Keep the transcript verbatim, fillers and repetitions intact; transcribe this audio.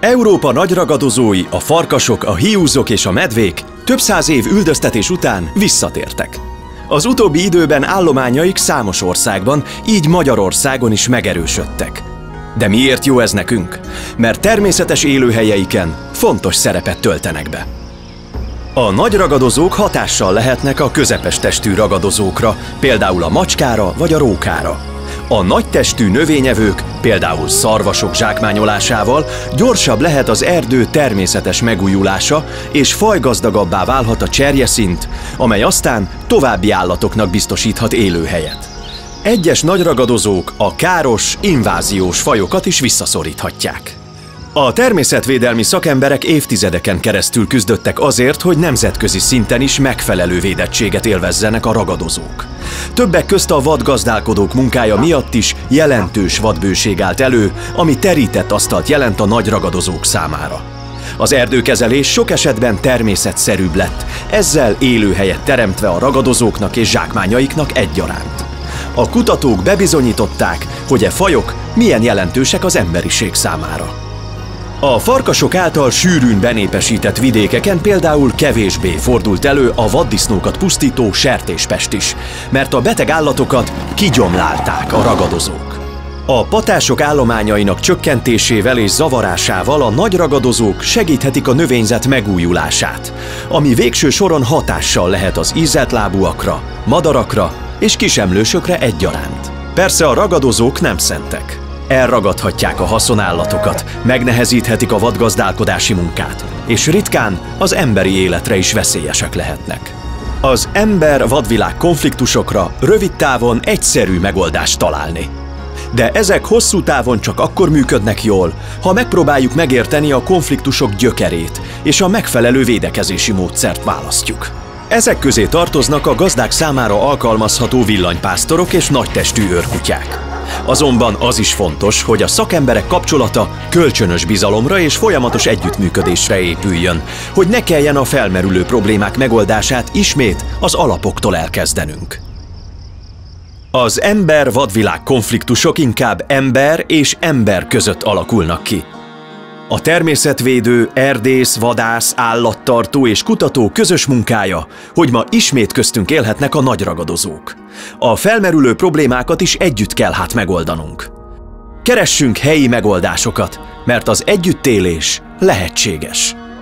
Európa nagyragadozói, a farkasok, a hiúzok és a medvék több száz év üldöztetés után visszatértek. Az utóbbi időben állományaik számos országban, így Magyarországon is megerősödtek. De miért jó ez nekünk? Mert természetes élőhelyeiken fontos szerepet töltenek be. A nagy ragadozók hatással lehetnek a közepes testű ragadozókra, például a macskára vagy a rókára. A nagy testű növényevők, például szarvasok zsákmányolásával gyorsabb lehet az erdő természetes megújulása, és fajgazdagabbá válhat a cserjeszint, amely aztán további állatoknak biztosíthat élőhelyet. Egyes nagyragadozók a káros, inváziós fajokat is visszaszoríthatják. A természetvédelmi szakemberek évtizedeken keresztül küzdöttek azért, hogy nemzetközi szinten is megfelelő védettséget élvezzenek a ragadozók. Többek közt a vadgazdálkodók munkája miatt is jelentős vadbőség állt elő, ami terített asztalt jelent a nagy ragadozók számára. Az erdőkezelés sok esetben természetszerűbb lett, ezzel élőhelyet teremtve a ragadozóknak és zsákmányaiknak egyaránt. A kutatók bebizonyították, hogy e fajok milyen jelentősek az emberiség számára. A farkasok által sűrűn benépesített vidékeken például kevésbé fordult elő a vaddisznókat pusztító sertéspest is, mert a beteg állatokat kigyomlálták a ragadozók. A patások állományainak csökkentésével és zavarásával a nagy ragadozók segíthetik a növényzet megújulását, ami végső soron hatással lehet az ízeltlábúakra, madarakra és kisemlősökre egyaránt. Persze a ragadozók nem szentek. Elragadhatják a haszonállatokat, megnehezíthetik a vadgazdálkodási munkát, és ritkán az emberi életre is veszélyesek lehetnek. Az ember-vadvilág konfliktusokra rövid távon egyszerű megoldást találni. De ezek hosszú távon csak akkor működnek jól, ha megpróbáljuk megérteni a konfliktusok gyökerét, és a megfelelő védekezési módszert választjuk. Ezek közé tartoznak a gazdák számára alkalmazható villanypásztorok és nagytestű őrkutyák. Azonban az is fontos, hogy a szakemberek kapcsolata kölcsönös bizalomra és folyamatos együttműködésre épüljön, hogy ne kelljen a felmerülő problémák megoldását ismét az alapoktól elkezdenünk. Az ember-vadvilág konfliktusok inkább ember és ember között alakulnak ki. A természetvédő, erdész, vadász, állattartó és kutató közös munkája, hogy ma ismét köztünk élhetnek a nagy ragadozók. A felmerülő problémákat is együtt kell hát megoldanunk. Keressünk helyi megoldásokat, mert az együttélés lehetséges.